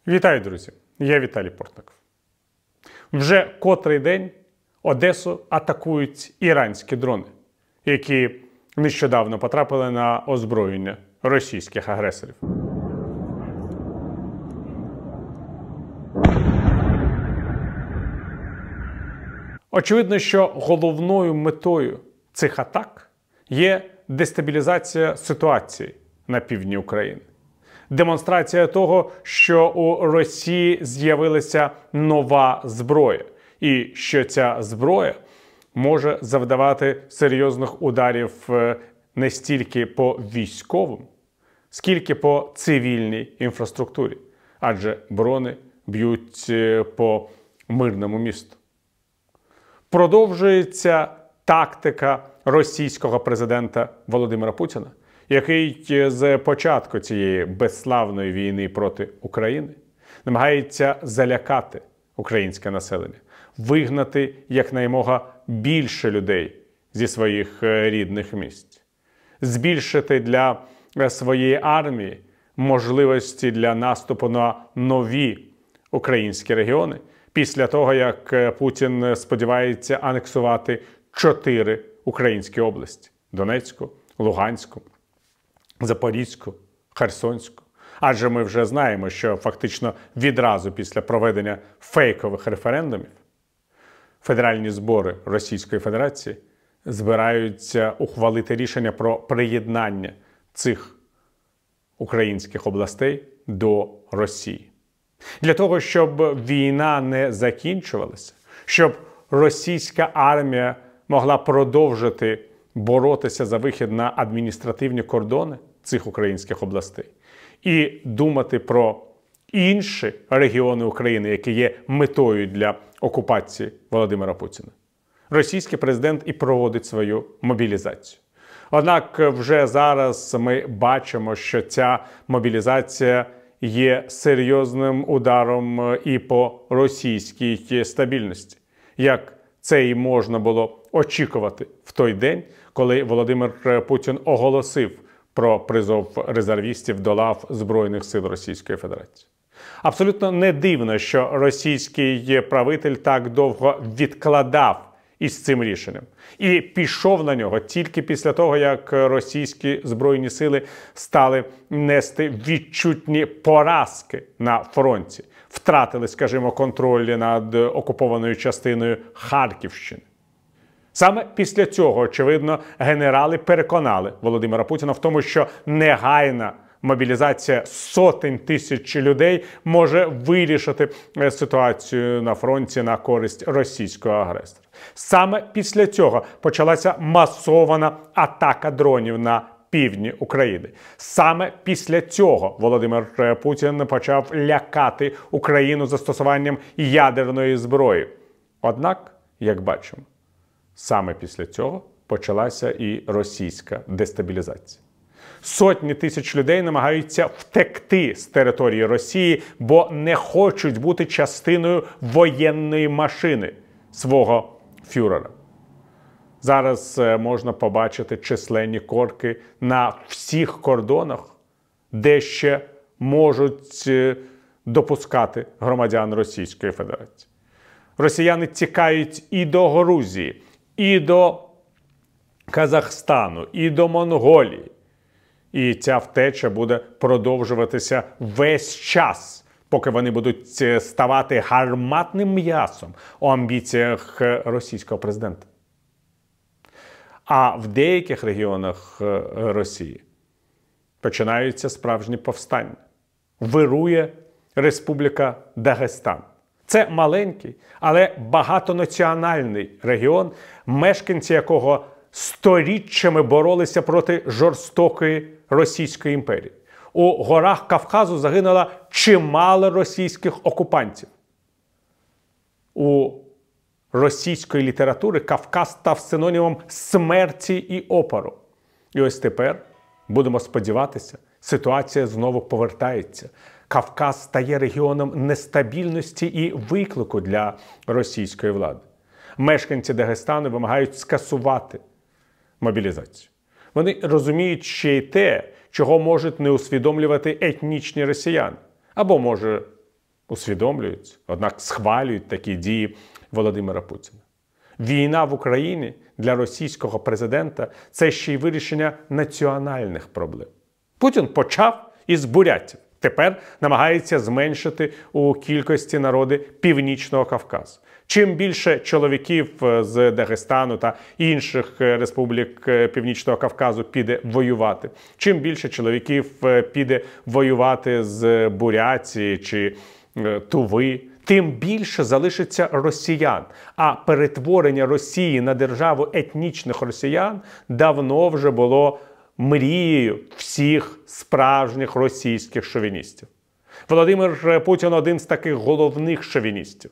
Вітаю, друзі! Я Віталій Портников. Вже котрий день Одесу атакують іранські дрони, які нещодавно потрапили на озброєння російських агресорів. Очевидно, що головною метою цих атак є дестабілізація ситуації на півдні України. Демонстрація того, що у Росії з'явилася нова зброя, і що ця зброя може завдавати серйозних ударів не стільки по військовим, скільки по цивільній інфраструктурі, адже дрони б'ють по мирному місту. Продовжується тактика російського президента Володимира Путіна, який з початку цієї безславної війни проти України намагається залякати українське населення, вигнати якнаймога більше людей зі своїх рідних місць, збільшити для своєї армії можливості для наступу на нові українські регіони після того, як Путін сподівається анексувати 4 українські області – Донецьку, Луганську, Запорізьку, Херсонську. Адже ми вже знаємо, що фактично відразу після проведення фейкових референдумів федеральні збори Російської Федерації збираються ухвалити рішення про приєднання цих українських областей до Росії. Для того, щоб війна не закінчувалася, щоб російська армія могла продовжити боротися за вихід на адміністративні кордони цих українських областей і думати про інші регіони України, які є метою для окупації Володимира Путіна. Російський президент і проводить свою мобілізацію. Однак вже зараз ми бачимо, що ця мобілізація є серйозним ударом і по російській стабільності, як це і можна було очікувати в той день, коли Володимир Путін оголосив про призов резервістів до лав Збройних сил Російської Федерації. Абсолютно не дивно, що російський правитель так довго відкладав із цим рішенням і пішов на нього тільки після того, як російські Збройні сили стали нести відчутні поразки на фронті, втратили, скажімо, контроль над окупованою частиною Харківщини. Саме після цього, очевидно, генерали переконали Володимира Путіна в тому, що негайна мобілізація сотень тисяч людей може вирішити ситуацію на фронті на користь російського агресора. Саме після цього почалася масована атака дронів на півдні України. Саме після цього Володимир Путін почав лякати Україну застосуванням ядерної зброї. Однак, як бачимо, саме після цього почалася і російська дестабілізація. Сотні тисяч людей намагаються втекти з території Росії, бо не хочуть бути частиною воєнної машини свого фюрера. Зараз можна побачити численні корки на всіх кордонах, де ще можуть допускати громадян Російської Федерації. Росіяни тікають і до Грузії, і до Казахстану, і до Монголії. І ця втеча буде продовжуватися весь час, поки вони будуть ставати гарматним м'ясом у амбіціях російського президента. А в деяких регіонах Росії починаються справжні повстання. Вирує Республіка Дагестан. Це маленький, але багатонаціональний регіон, мешканці якого сторіччями боролися проти жорстокої Російської імперії. У горах Кавказу загинуло чимало російських окупантів. У російської літератури Кавказ став синонімом смерті і опору. І ось тепер, будемо сподіватися, ситуація знову повертається. Кавказ стає регіоном нестабільності і виклику для російської влади. Мешканці Дагестану вимагають скасувати мобілізацію. Вони розуміють ще й те, чого можуть не усвідомлювати етнічні росіяни. Або, може, усвідомлюють, однак схвалюють такі дії Володимира Путіна. Війна в Україні для російського президента – це ще й вирішення національних проблем. Путін почав із бурятів. Тепер намагається зменшити у кількості народи Північного Кавказу. Чим більше чоловіків з Дагестану та інших республік Північного Кавказу піде воювати, чим більше чоловіків піде воювати з Бурятії чи Туви, тим більше залишиться росіян. А перетворення Росії на державу етнічних росіян давно вже було мрією всіх справжніх російських шовіністів. Володимир Путін – один з таких головних шовіністів.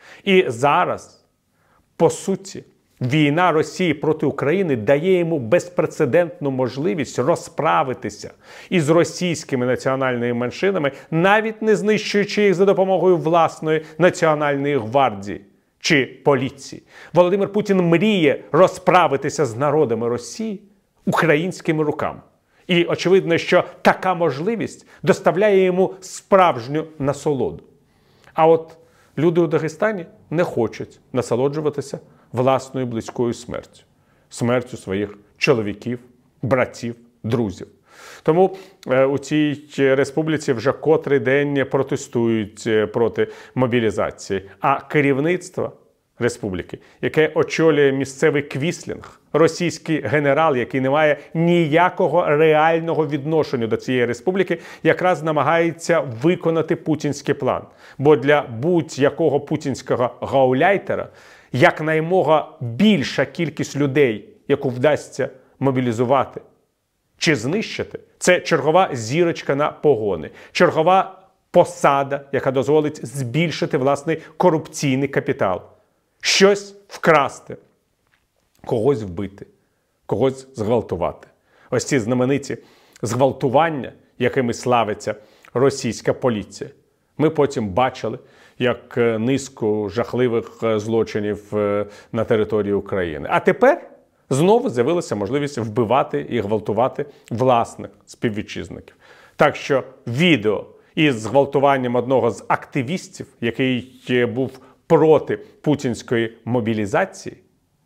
І зараз, по суті, війна Росії проти України дає йому безпрецедентну можливість розправитися із російськими національними меншинами, навіть не знищуючи їх за допомогою власної національної гвардії чи поліції. Володимир Путін мріє розправитися з народами Росії українськими руками. І очевидно, що така можливість доставляє йому справжню насолоду. А от люди у Дагестані не хочуть насолоджуватися власною близькою смертю. Смертю своїх чоловіків, братів, друзів. Тому у цій республіці вже котрий день протестують проти мобілізації. А керівництво республіки, яке очолює місцевий Квіслінг, російський генерал, який не має ніякого реального відношення до цієї республіки, якраз намагається виконати путінський план. Бо для будь-якого путінського гауляйтера якнаймога більша кількість людей, яку вдасться мобілізувати чи знищити, це чергова зірочка на погони, чергова посада, яка дозволить збільшити власний корупційний капітал. Щось вкрасти, когось вбити, когось зґвалтувати. Ось ці знамениті зґвалтування, якими славиться російська поліція. Ми потім бачили, як низку жахливих злочинів на території України. А тепер знову з'явилася можливість вбивати і гвалтувати власних співвітчизників. Так що відео із зґвалтуванням одного з активістів, який був проти путінської мобілізації,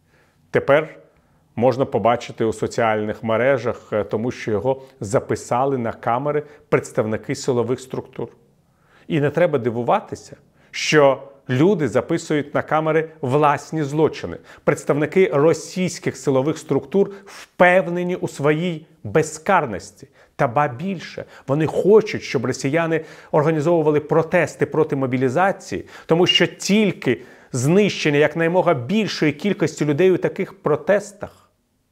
тепер можна побачити у соціальних мережах, тому що його записали на камери представники силових структур. І не треба дивуватися, що люди записують на камери власні злочини. Представники російських силових структур впевнені у своїй безкарності. Та ба більше, вони хочуть, щоб росіяни організовували протести проти мобілізації, тому що тільки знищення якнаймога більшої кількості людей у таких протестах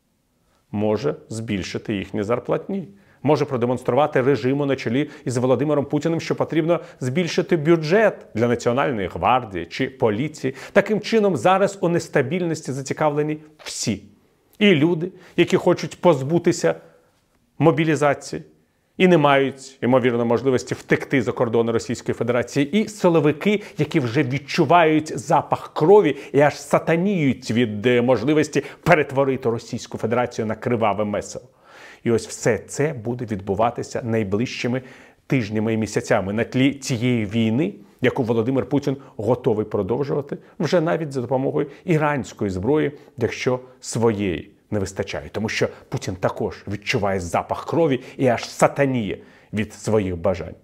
може збільшити їхні зарплатні. Може продемонструвати режиму на чолі із Володимиром Путіним, що потрібно збільшити бюджет для Національної гвардії чи поліції. Таким чином, зараз у нестабільності зацікавлені всі. І люди, які хочуть позбутися мобілізації і не мають, ймовірно, можливості втекти за кордони Російської Федерації, і силовики, які вже відчувають запах крові і аж сатаніють від можливості перетворити Російську Федерацію на криваве месиво. І ось все це буде відбуватися найближчими тижнями і місяцями на тлі цієї війни, яку Володимир Путін готовий продовжувати вже навіть за допомогою іранської зброї, якщо своєї не вистачає. Тому що Путін також відчуває запах крові і аж сатаніє від своїх бажань.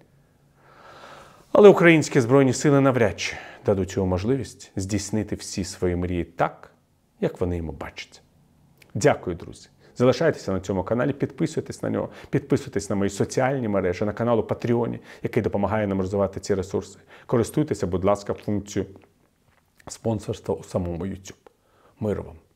Але українські Збройні Сили навряд чи дадуть йому можливість здійснити всі свої мрії так, як вони йому бачать. Дякую, друзі. Залишайтеся на цьому каналі, підписуйтесь на нього, підписуйтесь на мої соціальні мережі, на канал у Патреоні, який допомагає нам розвивати ці ресурси. Користуйтеся, будь ласка, функцією спонсорства у самому YouTube. Миру вам!